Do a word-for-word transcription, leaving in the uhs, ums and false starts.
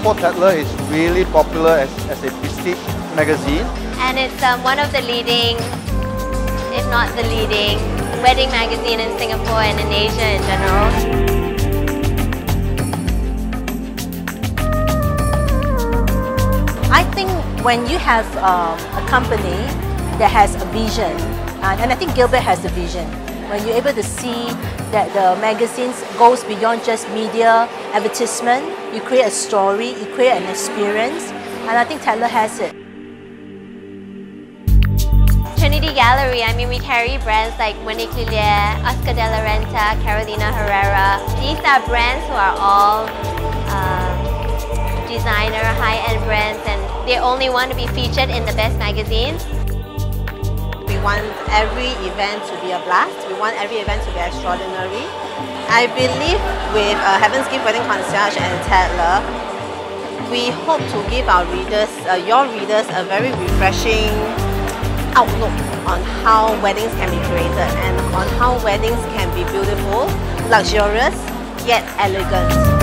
Singapore Tatler is really popular as, as a prestige magazine. And it's um, one of the leading, if not the leading, wedding magazine in Singapore and in Asia in general. I think when you have um, a company that has a vision, uh, and I think Gilbert has a vision, when you're able to see that the magazines goes beyond just media advertisement, you create a story, you create an experience, and I think Tatler has it. Trinity Gallery, I mean, we carry brands like Monique Lillier, Oscar de la Renta, Carolina Herrera. These are brands who are all um, designer, high-end brands, and they only want to be featured in the best magazines. We want every event to be a blast. We want every event to be extraordinary. I believe with uh, Heaven's Gift Wedding Concierge and Tatler, we hope to give our readers, uh, your readers, a very refreshing outlook on how weddings can be created and on how weddings can be beautiful, luxurious, yet elegant.